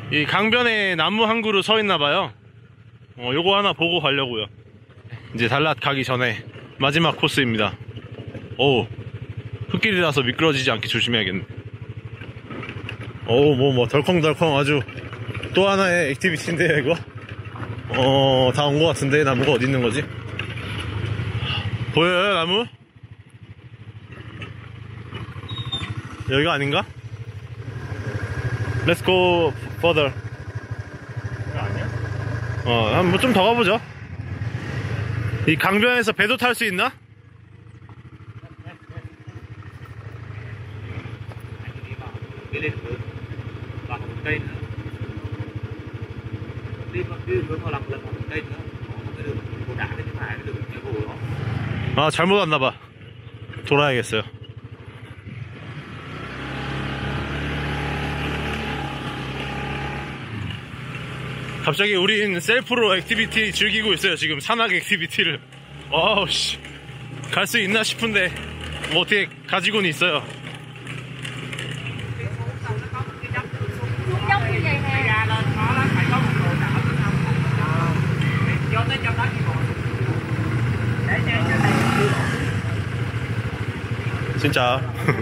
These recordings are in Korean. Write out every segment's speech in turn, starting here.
이 강변에 나무 한 그루 서 있나봐요. 요거 하나 보고 가려고요. 이제 달랏 가기 전에 마지막 코스입니다. 오, 흙길이라서 미끄러지지 않게 조심해야겠네. 뭐 덜컹덜컹 아주 또 하나의 액티비티인데요 이거. 다 온 것 같은데. 나무가 어디 있는 거지? 보여요 나무? 여기가 아닌가? Let's go further. 이거 아니야? 한번 좀 더 가보죠. 이 강변에서 배도 탈 수 있나? Đi lên hướng và một cây nữa. Đi hướng vào lòng là một cây nữa. Có cái đường cổ đá bên phải, cái đường cái cổ đó. 잘못 왔나봐. 돌아야겠어요. 갑자기 우린 셀프로 액티비티 즐기고 있어요. 지금 산악 액티비티를. 씨, 갈 수 있나 싶은데 뭐 어떻게 가지고는 있어요. 진짜.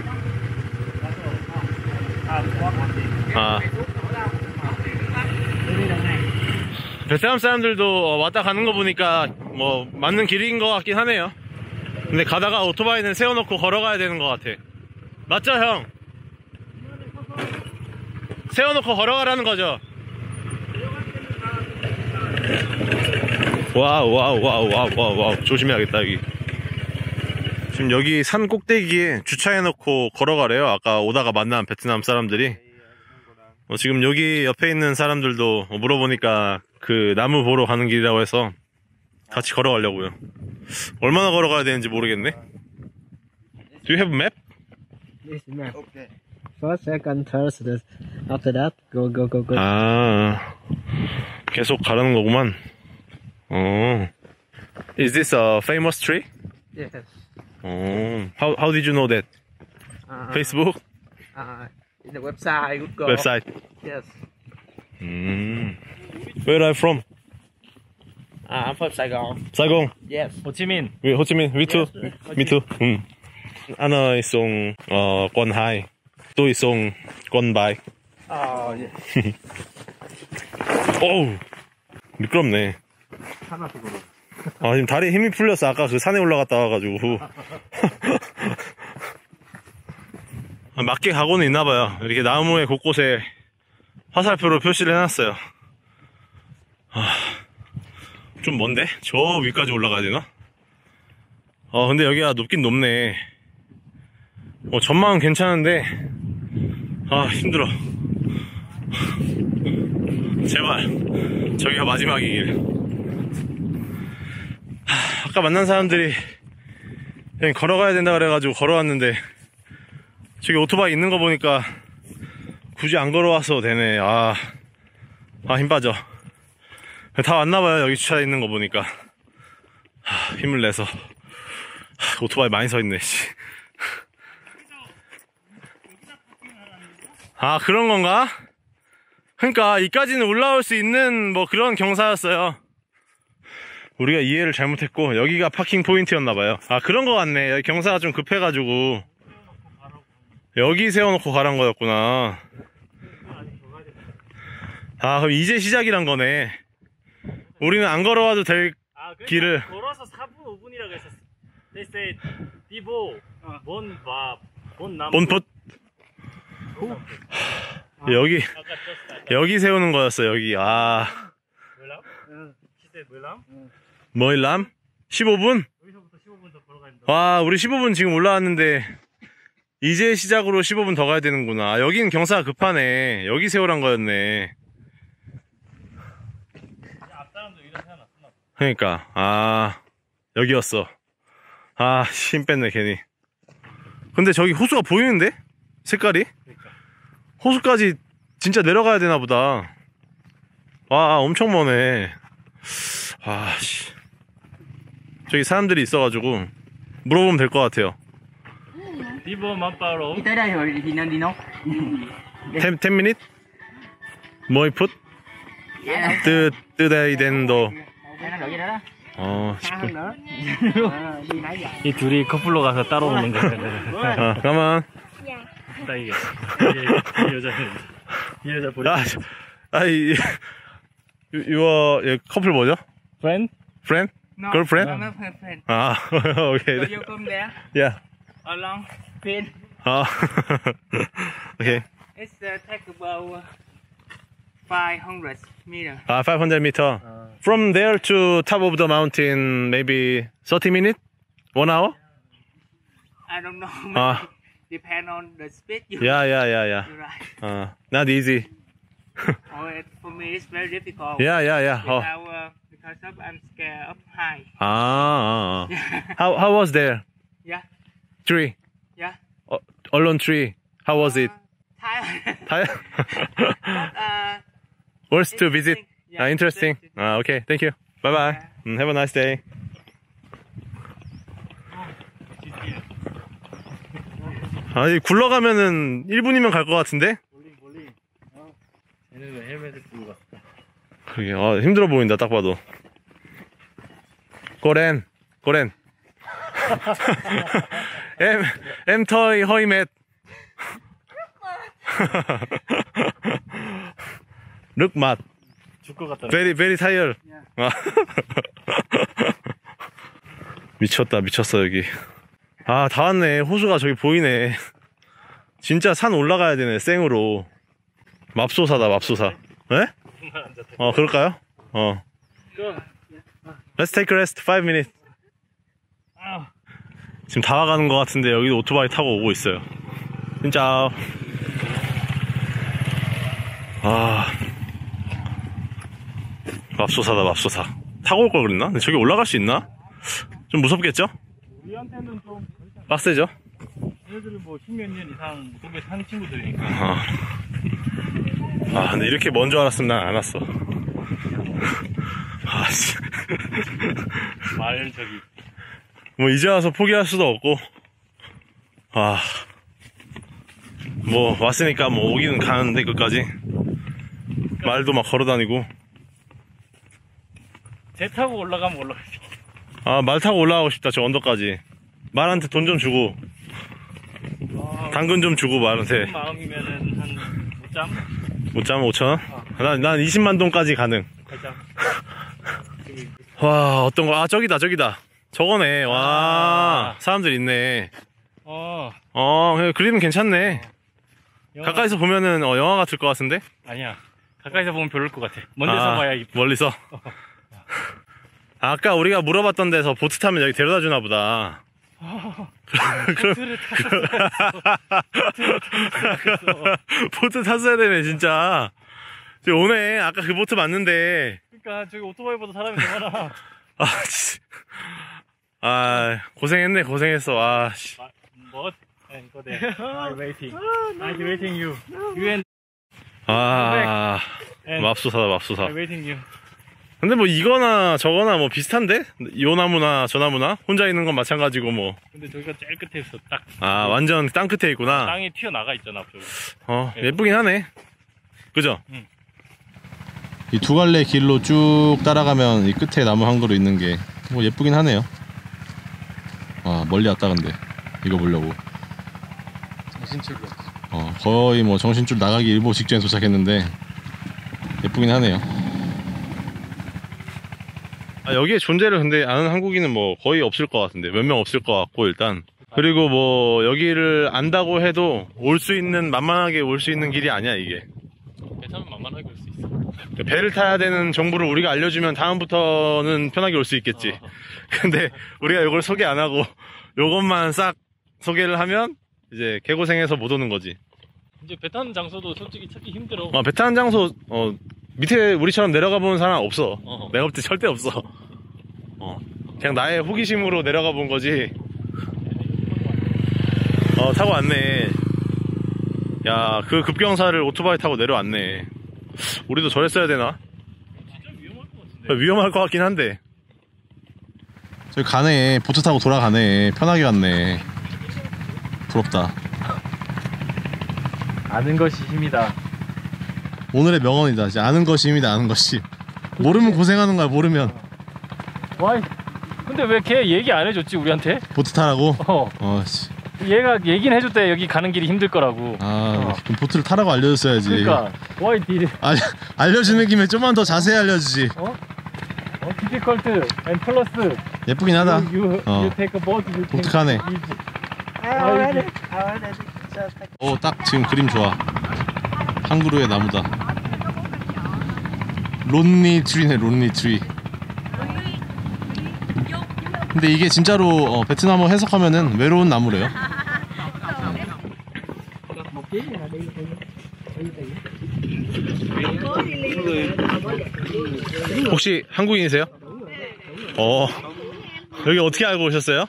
베트남 사람들도 왔다 가는 거 보니까 뭐 맞는 길인 것 같긴 하네요. 근데 가다가 오토바이는 세워놓고 걸어가야 되는 것 같아. 맞죠 형? 세워놓고 걸어가라는 거죠? 와우 조심해야겠다. 여기 지금 여기 산 꼭대기에 주차해놓고 걸어가래요. 아까 오다가 만난 베트남 사람들이. 지금 여기 옆에 있는 사람들도 물어보니까 그 나무 보러 가는 길이라고 해서 같이 걸어가려고요. 얼마나 걸어가야 되는지 모르겠네. Do you have a map? This map. Okay. First, second, third. After that, go. 계속 가라는 거구만. Is this a famous tree? Yes. How did you know that? Facebook? In the website, Google. Website? Yes. Where are you from? I'm from Saigon. Saigon? Yes. Hồ Chí Minh. Ho Chi Minh? Me too. Yes. Me too. Ana isong Quang Hai. Tôi isong Quang Bai. Yeah. 어우, 미끄럽네. 지금 다리에 힘이 풀렸어. 아까 그 산에 올라갔다 와가지고. 맞게 가고는 있나봐요. 이렇게 나무의 곳곳에 화살표로 표시를 해놨어요. 좀 먼데? 저 위까지 올라가야 되나? 근데 여기가 높긴 높네. 전망은 괜찮은데 힘들어. 제발 저기가 마지막이길. 아까 만난 사람들이 그냥 걸어가야 된다 그래가지고 걸어왔는데 저기 오토바이 있는 거 보니까 굳이 안 걸어와서 되네. 힘 빠져. 다 왔나봐요. 여기 주차돼 있는 거 보니까. 힘을 내서. 오토바이 많이 서 있네. 그런 건가? 그러니까 이까지는 올라올 수 있는 뭐 그런 경사였어요. 우리가 이해를 잘못했고 여기가 파킹 포인트였나봐요. 그런 거 같네. 여기 경사가 좀 급해가지고 여기 세워놓고 가란 거였구나. 그럼 이제 시작이란 거네. 우리는 안 걸어와도 될 길을. 걸어서 4분 5분이라고 했었어. They said Bibo 본폿. 여기 세우는 거였어. 여기. 뭐일람? 15분? 여기서부터 15분 더 걸어가야 된다. 우리 15분 지금 올라왔는데 이제 시작으로 15분 더 가야 되는구나. 여긴 경사가 급하네. 여기 세우란 거였네. 앞 사람도 이런 생각 났나 봐. 그러니까 여기였어. 힘 뺐네 괜히. 근데 저기 호수가 보이는데? 색깔이? 그러니까. 호수까지 진짜 내려가야 되나 보다. 엄청 머네. 저기 사람들이 있어가지고 물어보면 될 것 같아요. Bibo Mamparo. Đi tới đây rồi thì nên đi nốt. 10 minutes? 뭐이 풋? 뜨다이 된도. Nó được vậy đó. Xa hơn nữa. Đi nãy giờ. 이 둘이 커플로 가서 따로 오는 거야. 가만. 딱 이게 이 여자 보리. 이 커플 뭐죠? friend? Friend? No, Girlfriend? I'm not her friend. 아, 오케이. So you come there Yeah. along pin. 오케이. It's take about 500 meters. 500 meter. From there to top of the mountain, maybe 30 minutes? 1 hour? I don't know. Ah. Depend on the speed you. Yeah. You ride. Not easy. For me, it's very difficult. Yeah. Because I'm scared of high. How was there? Yeah. Tree. Yeah. Alone tree. How was it? Tired. Worth to visit. Yeah, Interesting. Okay. Thank you. Bye bye. Have a nice day. 아니 굴러가면은 1분이면 갈 것 같은데? 얘는 왜 헬멧을 쓰고 갔어? 그게 힘들어 보인다 딱 봐도. 고렌 엠터이 허이맷 룩맛 죽것 같다. very tired. 미쳤어 여기. 다 왔네. 호수가 저기 보이네. 진짜 산 올라가야 되네 생으로. 맙소사다. 네? 그럴까요? Let's take a rest 5 minutes. 지금 다 와가는 것 같은데 여기도 오토바이 타고 오고 있어요. 진짜. 맙소사. 타고 올 걸 그랬나? 근데 저기 올라갈 수 있나? 좀 무섭겠죠? 우리한테는 좀 빡세죠? 얘네들은 뭐 10몇 년 이상 속에 산 친구들이니까. 근데 이렇게 먼 줄 알았으면 난 안 왔어. 말 저기 뭐 이제 와서 포기할 수도 없고. 뭐 왔으니까 뭐 오기는 가는데 끝까지. 말도 막 걸어다니고. 배 타고 올라가면 올라갈 수 있겠다. 말 타고 올라가고 싶다 저 언덕까지. 말한테 돈 좀 주고 당근 좀 주고 말한테. 마음이면은 한 5점? 5,000원? 난 20만 돈까지 가능. 8점. 와 어떤 거 저기다 저거네. 와 사람들 있네. 그림은 괜찮네. 가까이서 보면은 영화 같을 것 같은데? 아니야. 가까이서 보면 별로일 것 같아. 먼 데서 봐야 이뻐. 멀리서? 아까 우리가 물어봤던 데서 보트 타면 여기 데려다 주나 보다. 보트 탔어야 되네 진짜. 지금 오네. 아까 그 보트 맞는데. 그러니까 저기 오토바이보다 사람이 더 많아. 고생했어. What? And go there. I'm waiting. I'm waiting you. You and 맙소사다. I'm waiting you. 근데 뭐 이거나 저거나 뭐 비슷한데? 요 나무나 저 나무나? 혼자 있는 건 마찬가지고 뭐. 근데 저기가 제일 끝에 있어. 딱. 완전 땅 끝에 있구나. 땅이 튀어나가 있잖아, 앞쪽에. 예쁘긴 하네. 그죠? 응. 이 두 갈래 길로 쭉 따라가면 이 끝에 나무 한 그루 있는 게 뭐 예쁘긴 하네요. 멀리 왔다 근데 이거 보려고. 정신줄. 거의 뭐 정신줄 나가기 일보 직전에 도착했는데 예쁘긴 하네요. 여기에 존재를 근데 아는 한국인은 뭐 거의 없을 것 같은데 몇 명 없을 것 같고 일단. 그리고 뭐 여기를 안다고 해도 만만하게 올 수 있는 길이 아니야 이게. 배 타면 만만하게 올 수 있어. 배를 타야 되는 정보를 우리가 알려주면 다음부터는 편하게 올 수 있겠지. 근데 우리가 이걸 소개 안 하고 요것만 싹 소개를 하면 이제 개고생해서 못 오는 거지. 이제 배 타는 장소도 솔직히 찾기 힘들어. 배 타는 장소 밑에 우리처럼 내려가 보는 사람 없어. 내가 볼 때 절대 없어. 그냥 나의 호기심으로 내려가 본 거지. 타고 왔네. 야, 그 급경사를 오토바이 타고 내려왔네. 우리도 저랬어야 되나? 진짜 위험할 것 같은데. 위험할 것 같긴 한데. 저기 가네. 보트 타고 돌아가네. 편하게 갔네. 부럽다. 아는 것이 힘이다. 오늘의 명언이다. 이제 아는 것이 힘이다. 아는 것이. 모르면 고생하는 거야. 모르면. 와, 근데 왜 걔 얘기 안 해줬지 우리한테? 보트 타라고? 씨. 얘가 얘기는 해줬대. 여기 가는 길이 힘들 거라고. 그럼 보트를 타라고 알려줬어야지. 그러니까. Why did? 알려주는 김에 좀만 더 자세히 알려주지. difficult and plus. 예쁘긴 하다. You take a boat. 보트 가네. 딱 지금 그림 좋아. 한 그루의 나무다. 론리 트리네. 론리 트리. 근데 이게 진짜로 베트남어 해석하면은 외로운 나무래요. 혹시 한국인이세요? 여기 어떻게 알고 오셨어요?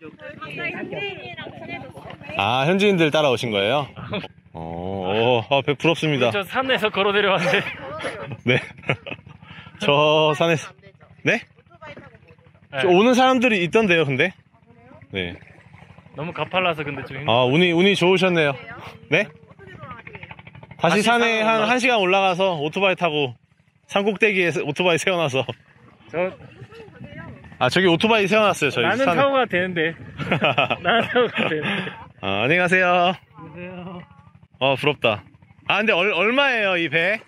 아, 현지인들 따라오신 거예요? 부럽습니다. 저 산에서 걸어 내려왔는데. 네. 저 산에서. 네? 오는 사람들이 있던데요, 근데? 네. 너무 가팔라서 근데 좀 힘들어. 운이 좋으셨네요. 네? 다시 산에 한 1시간 올라가서 오토바이 타고 산 꼭대기에 오토바이 세워놔서. 저기 오토바이 세워놨어요, 저희. 나는 타고 가도 되는데. 나는 타고 가도 되는데. 안녕히 가세요. 안녕하세요. 부럽다. 근데 얼마예요, 이 배?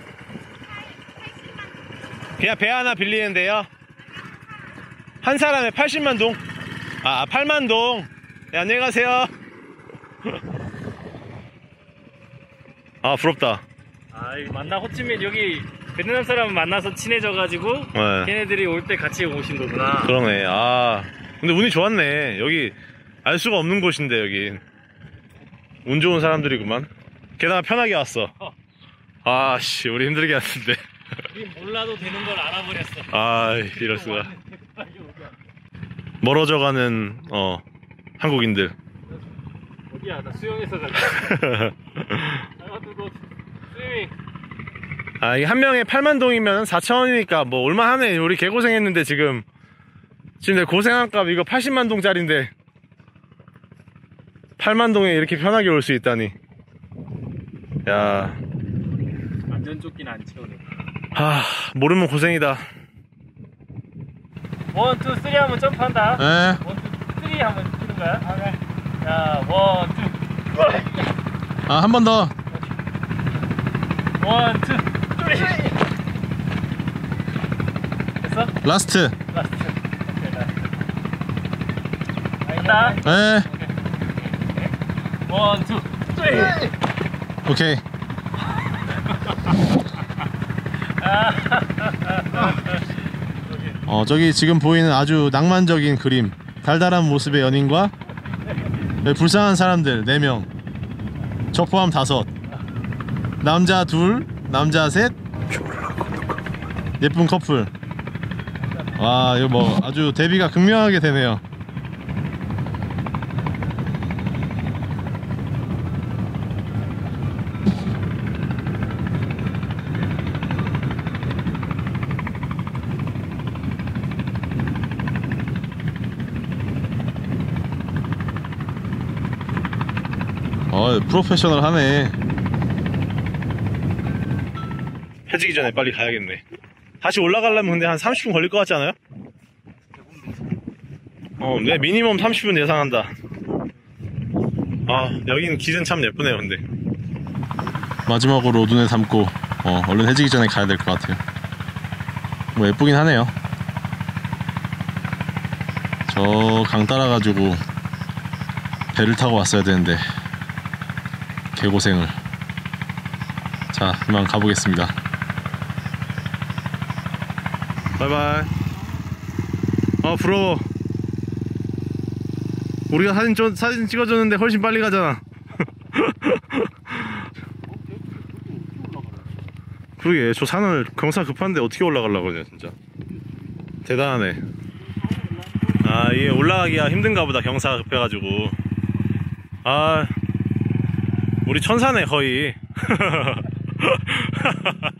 그냥 배 하나 빌리는데요. 한 사람에 80만 동? 8만 동. 네, 안녕히 가세요. 부럽다. 만나 호치민 여기 베트남 사람 만나서 친해져가지고 네. 걔네들이 올 때 같이 오신 거구나. 그러네. 근데 운이 좋았네. 여기 알 수가 없는 곳인데 여기 운 좋은 사람들이구만. 게다가 편하게 왔어. 우리 힘들게 왔는데. 우리 몰라도 되는 걸 알아버렸어. 이럴 수가. 멀어져가는 한국인들. 어디야? 나 수영해서 갈게. 스위밍. 이게 한 명에 8만 동이면 4,000원이니까 뭐 올만하네. 우리 개고생했는데 지금 내 고생한 값 이거 80만 동짜리인데 8만 동에 이렇게 편하게 올 수 있다니. 야, 안전조끼는 안 채우네. 모르면 고생이다. 1, 2, 3 하면 점프한다. 네. 1, 2, 3 하면 뛰는 거야. 자, 1, 2. 한 번 더. 1, 2, 3. 됐어? 라스트. 간다. 네. 1, 2, 3. 오케이. 저기 지금 보이는 아주 낭만적인 그림. 달달한 모습의 연인과 불쌍한 사람들 4명. 저 포함 5. 남자 2, 남자 3. 예쁜 커플. 이거 뭐 아주 대비가 극명하게 되네요. 프로페셔널 하네. 해지기 전에 빨리 가야겠네. 다시 올라가려면 근데 한 30분 걸릴 것 같지 않아요? 네, 미니멈 30분 예상한다. 여기는 길은 참 예쁘네요, 근데. 마지막으로 눈에 담고, 얼른 해지기 전에 가야 될 것 같아요. 뭐 예쁘긴 하네요. 저 강 따라가지고 배를 타고 왔어야 되는데 개고생을. 자, 그만 가보겠습니다. 바이바이. 부러워. 우리가 사진 찍어줬는데 훨씬 빨리 가잖아. 그러게, 저 산을 경사 급한데 어떻게 올라가려고 그러냐, 진짜. 대단하네. 이게 올라가기가 힘든가 보다, 경사가 급해가지고. 우리 천사네, 거의.